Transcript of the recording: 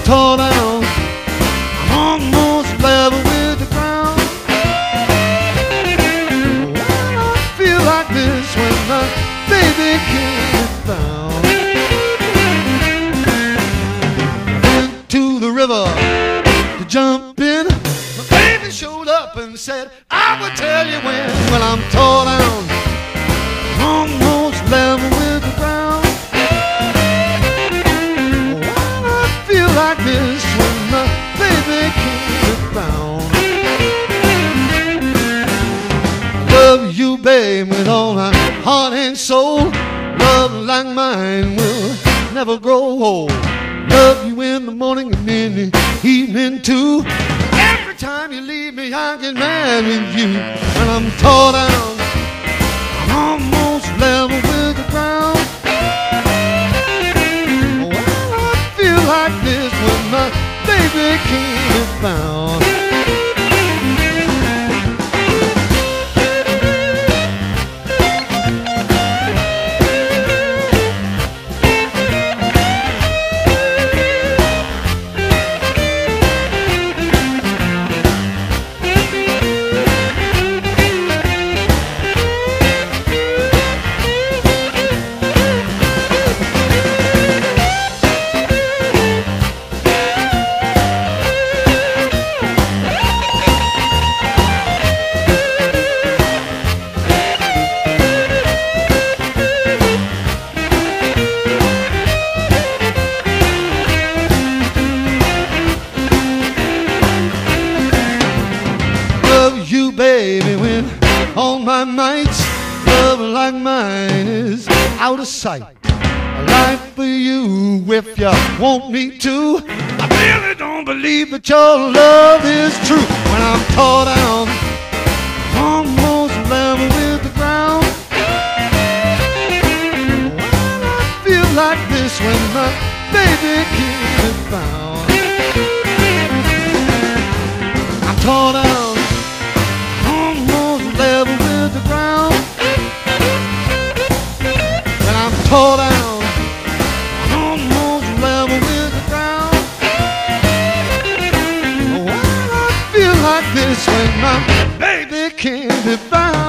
tore down, I'm almost level with the ground. Well, I feel like this when my baby can't be found. Went to the river to jump in. My baby showed up and said, I would tell you when. Well, I'm tore down, almost level with the ground. Well, I feel like this when my baby can't be found. Love you, babe, with all my heart and soul. Love like mine will never grow old. Love you in the morning and in the evening too. Every time you leave me, I get mad with you. And I'm tore down, I'm almost level with the ground. Well, I feel like this when my baby can't be found. You, baby, when all my mights, love like mine is out of sight. I lie for you if you want me to. I really don't believe that your love is true. When I'm tore down, almost level with the ground. Well, I feel like this when my baby can't be found. I'm tore down, level with the ground. When I'm tore down, I'm almost level with the ground. Well, I feel like this when my baby can't be found.